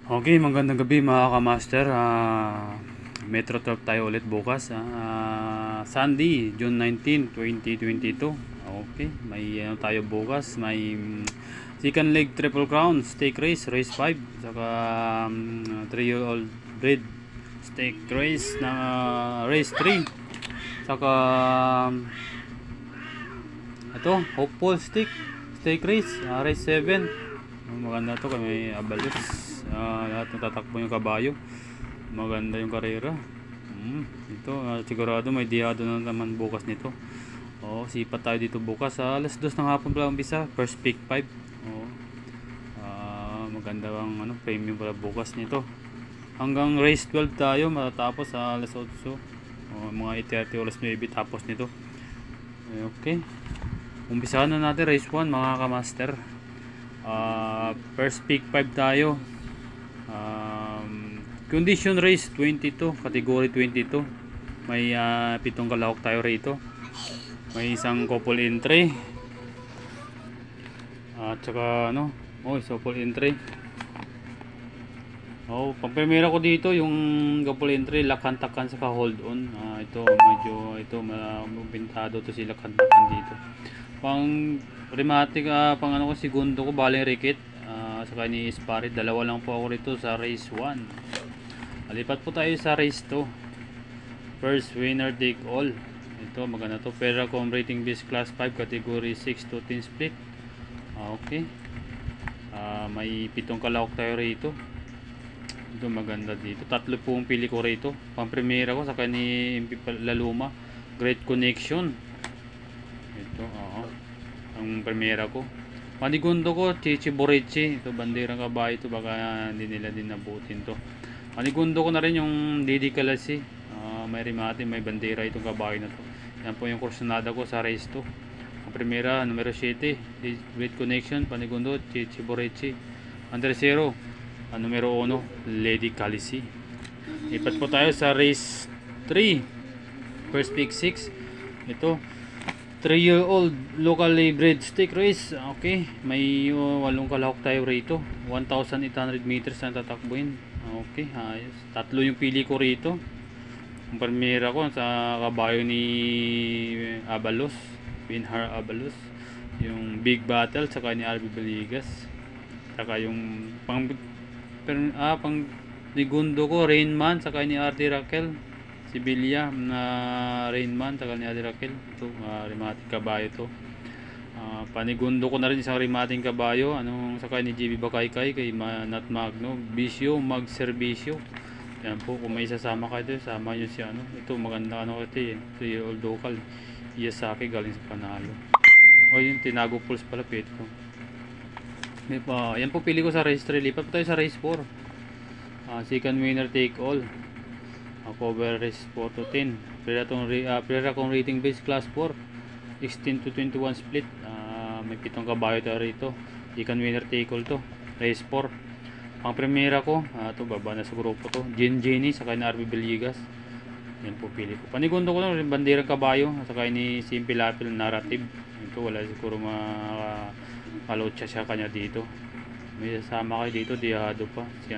Okay, magandang gabi mga kamaster. Metro Talk tayo ulit bukas. Sunday, June 19, 2022. Okay, may tayo bukas. May second leg triple crown, stake race, race 5. Saka 3-year-old breed stake race na race 3. Saka ito, hopeful stake race, race 7. Maganda to, kami abalos. Lahat ng tatakbo yung kabayo, maganda yung karera. Ito sigurado may diado na naman bukas nito. Sipat tayo dito bukas. Alas 2 ng hapon pala umpisa, first pick 5. Maganda ang premium pala bukas nito. Hanggang race 12 tayo, matatapos sa alas 8. Mga 8:30 oras 9 tapos nito. Okay, umpisahan na natin race 1 mga kamaster. First pick 5 tayo. Condition race 22, category 22. May 7 kalahok tayo rito. May isang couple entry. At saka couple entry. Pang-primera ko dito yung couple entry, lakan-takan saka hold on. Ito medyo mabintado to sila lakan-takan dito. Pang rematic, pang ko segundo ko baling rikit. Saka ni Isparit, dalawa lang po ako rito sa race 1. Lipat po tayo sa race 2. First winner take all. Ito maganda to, Peracom rating base class 5, category 6 to 10 split. Okay, may 7 kalahok tayo rito. Ito maganda dito, tatlo po ang pili ko rito. Pang primera ko saka ni MP Laluma, Great Connection. Ito ang primera ko. Panigundo ko Chichi Borichi, ito bandirang kabayo ito, baka hindi nila din nabutin to. Panigundo ko na rin yung Didi Kalasi, may rimati, may bandera itong kabayo na to. Yan po yung kursunada ko sa race 2. Ang primera, numero 7, Great Connection, Panigundo, Chichi Borichi. Ang tercero, numero 1, Lady Kalisi. Ipat po tayo sa race 3. First pick 6. Ito, 3-year-old locally bred stake race. Okay, may 8 kalahok tayo rito. 1,800 meters na tatakbuhin. Okay, ayos. Tatlo yung pili ko rito. Ang primera ko sa kabayo ni Abalos, Binhar Abalos, yung Big Battle saka ni RB Baligas. Saka yung pang segundo ko Rainman saka ni RD Raquel, Sibilia na Rainman saka ni RD Raquel. Ito remating kabayo to. Panigundo ko na rin isang remating kabayo, saka ni GB Bakaykay, kay Nat Magno, Bisyo Mag Servicio. Yan po, kung may isasama kayo, sama nyo si ito maganda ito 3-year-old local Iyasaki galing sa Panalo. Yung Tinago Pulse pala pit ko. Yan po pili ko sa race 3. Lipat po tayo sa race 4. Second winner take all. Cover race 4 to 10. Peracom rating base class 4, 16 to 21 split. May 7 kabayo tayo rito. Second winner take all to, race 4. Ang primera ko, ito baba na sa grupo to, Jenny saka ni RB Baligas. Yan po pili ko. Panigundo ko lang bandirang kabayo saka ni Simple Lapil Narrative. Ito wala siguro makalotsa siya kanya dito. May sasama kayo dito, diado pa si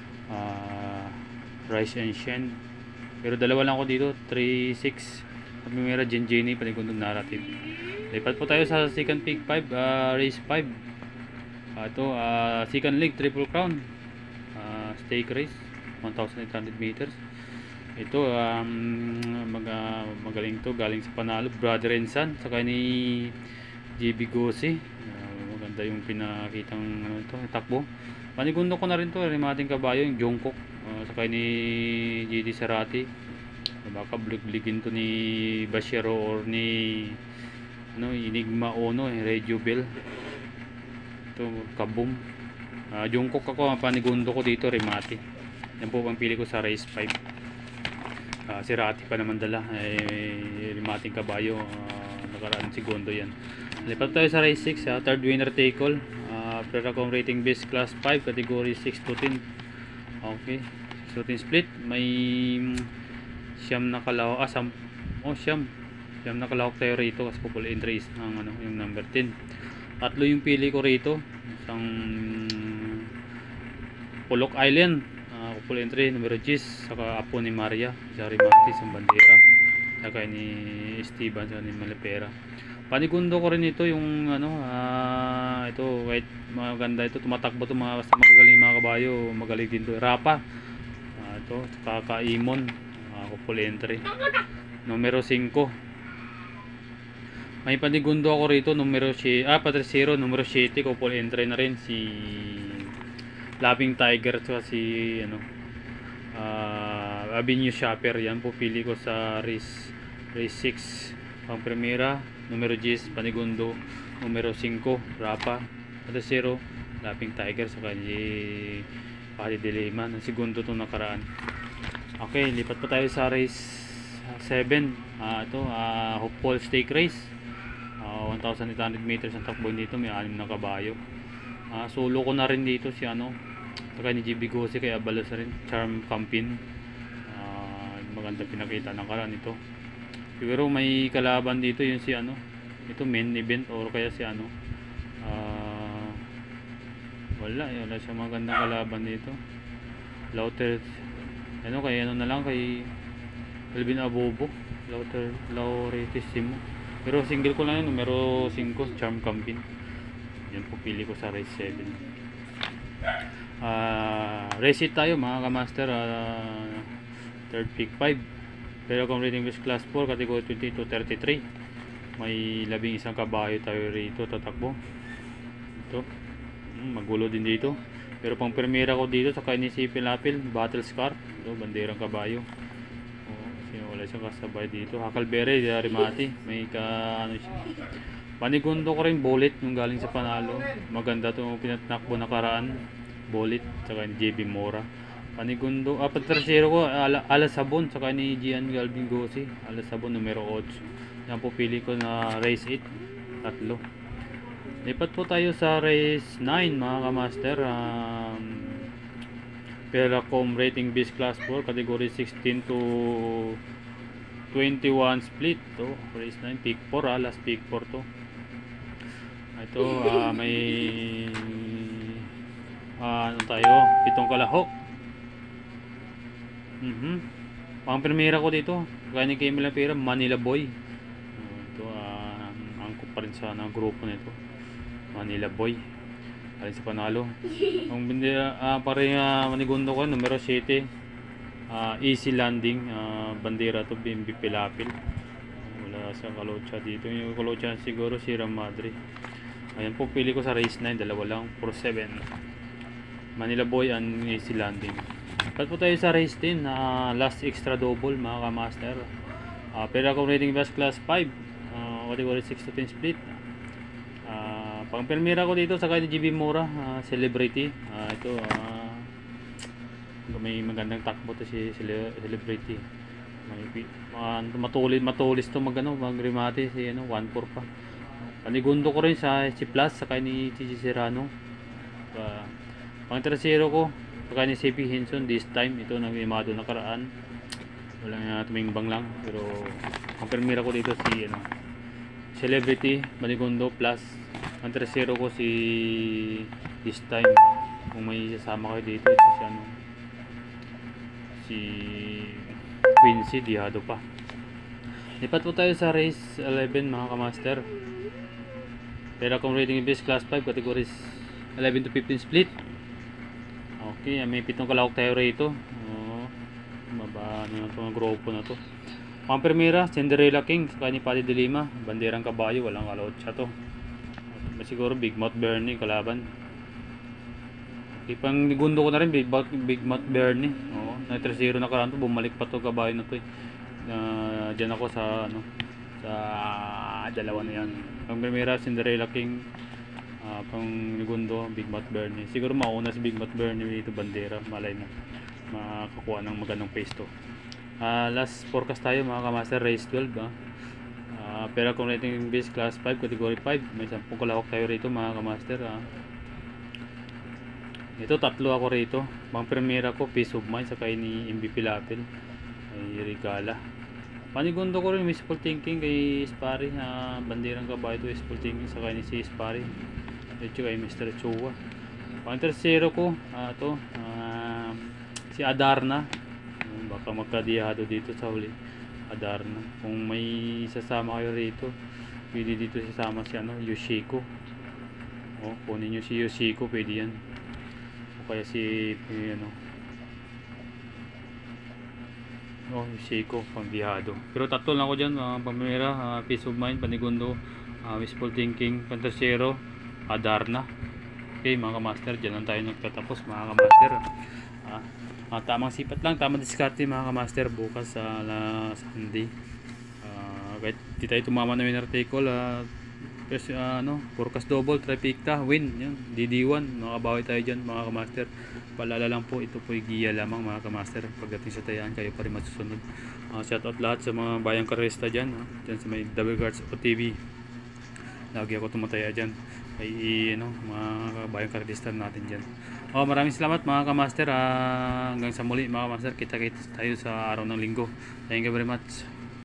Rise and Shen. Pero dalawa lang ako dito, 3-6. At may Jenny, panigundo Narrative. Lipat po tayo sa second pick 5, race 5. Ito, second leg triple crown, stake race 1,800 meters. Ito magaling to, galing sa Panalo, Brother and Son saka ni JB Gosi. Maganda yung pinakitang takbo. Panigundo ko na rin to, remating kabayo yung Jungkook, saka ni GD Serati. Baka bligin to ni Bashiro or ni Enigma Ono, Radio Bell. Ito Kaboom. Jungkook ako, panigundo ko dito remati. Yan po ang pili ko sa race 5. Si Rati pa naman dala, remating kabayo, nakaraan segundo yan. Lipat tayo sa race 6, third winner take all. Peracom rating base class 5, category 6 to 10. Okay, 6 to 10 split. May siyam na kalahok, siyam na kalahok tayo rito kasi couple entries ng yung number 10. Tatlo yung pili ko rito, isang Pulok Island, couple entry numero 10, saka apo ni Maria sa Rimatis ang bandera, saka ni Esteban sa ni Malapera. Panigundo ko rin ito yung ano, ito kahit maganda ito, tumatakbo ito mga basta magagaling mga kabayo, magaling din ito. Rapa, ito saka Kaimon, couple entry numero 5. May panigundo ako rito numero Patricero numero 7, couple entry na rin si Loving Tiger at si ano, Avenue Shopper. Yan po pili ko sa race 6 pang primera numero 10 panigundo numero 5 Rapa Patricero Loving Tiger sa kanya Pati Dilema ng segundo itong nakaraan. Okay, lipat pa tayo sa race 7. Ito Hopeful Stake Race, 1,800 meters ang takbo dito, may 6 na kabayo. Solo ko na rin dito si ano, saka ni GB Gosi kaya balos rin Charm Campin. Maganda pinakita ng karaan ito. Pero may kalaban dito yung si ano, ito main event or kaya si ano, wala siya magandang kalaban dito. Lauter ano, kaya ano na lang kay Alvin Abobo, Lauretissimo. Pero single ko lang yun, numero 5 Charm Campin. Yan po pili ko sa race 7. Race 8 tayo mga kamaster. Third pick 5. Pero kung rating is class 4, category 20 to 33. May 11 kabayo tayo rito tatakbo. Ito magulo din dito. Pero pang primera ko dito sa Kainisipil Lapil Battle Scar, ito banderang kabayo. Wala siyang kasabay dito. Hakalbere di Rimati, may ano siya. Panigundo ko rin Bullet yung galing sa panalo. Maganda itong pinatnakbo na karaan, Bullet saka ni JB Mora. Panigundo Patricero ko Alasabon saka ni Gian Galvin Gosi, Alasabon numero 8. Yan po pili ko na race 8, tatlo. Lipat po tayo sa race 9 mga kamaster. Peracom rating base class 4, category 16 to 21 split. To race 9 pick 4, last pick 4 to. Ito may ano tayo, 7 kalahok. Pang primera ko dito kaya ni Camila Pera, Manila Boy. Ito angkop pa rin sa grupo nito, Manila Boy alin sa panalo. Ang bandera manigundo ko numero 7 Easy Landing, bandera to BMB Pilapil. Wala sa Kalocha dito, yung Kalocha siguro si Ramadri. Ayan po pili ko sa race 9, dalawa lang, 4-7 Manila Boy and Easy Landing. Pat po tayo sa race 10 last extra double mga kamaster. Pero kung rating best class 5, category 6 to 10 split. Pang permira ko dito sa kay GB Mora, Celebrity. Ito may magandang takbo to si Celebrity. May matulis to magrimate si 1-4 pa. Panigundo ko rin si Plus sa kay ni Chichi Serrano. Pang tercero ko sa kay ni CP Hinson this time. Ito nag-imado na karaan. Walang tumingbang lang, pero pang permira ko dito si Celebrity, Panigundo Plus. Ang tercero ko si this time, kung may sasama kayo dito, ito si Quincy Diado pa. Lipat po tayo sa race 11 mga kamaster. Pero kung rating base class 5, categories 11 to 15 split. Okay, may 7 kalahok tayo rito. Maba na itong grupo na to. Pang primera, Cinderella King sa ni Pati Dilima, banderang kabayo, walang kalotsa to. Siguro Big Mouth Bernie kalaban. Ipang nigundo ko na rin Big Mouth Bernie. Na 3-0 na karaan to, bumalik pa to kabayo na to eh. Diyan ako sa sa dalawa na yan. Pang primera Cinderella King, pang nigundo Big Mouth Bernie. Siguro mauna si Big Mouth Bernie dito bandera, malay mo makakuha ng magandang pace to. Last forecast tayo mga kamaster, race 12 pero kung rating base class 5, category 5, may 10 kalahok tayo rito mga kamaster. Ito tatlo ako rito. Pang primera ko Peace of Mind sa kay ni MVP Lapil, ay regala. Panigundo ko rin Wishful Thinking kay Spari, banderang kabayo to Wishful Thinking sa kay ni si Spari. Ito kay Mr. Chua. Pang tercero ko, si Adarna. Baka magkadiyado dito sa huli. Adarna. Kung may sasama kayo rito, pwede dito sasama si Yoshiko. Kunin nyo si Yoshiko, pwede yan. O kaya si Yoshiko, pangdiyado. Pero tatlo lang ako dyan, pamira, Peace of Mind, Panigundo, Wishful Thinking, Pantersero, Adarna. Okay mga kamaster, dyan lang tayo nagtatapos mga kamaster. Tamang sipat lang, tamang diskarte mga kamaster bukas sa Sunday. Kahit di tayo tumama na winner take all, forecast double, trifecta, win, yan, DD1, makabawi tayo dyan mga kamaster. Paalala lang po, ito po yung giya lamang mga kamaster. Pagdating sa tayaan, kayo pa rin masusunod. Shoutout lahat sa mga bayang karista dyan, dyan sa may Double Guards o TV. Lagi ako tumataya dyan. Ay mga bayang karista natin dyan. Maraming salamat mga kamaster. Hanggang sa muli mga kamaster, kita-kita tayo sa araw ng linggo. Thank you very much.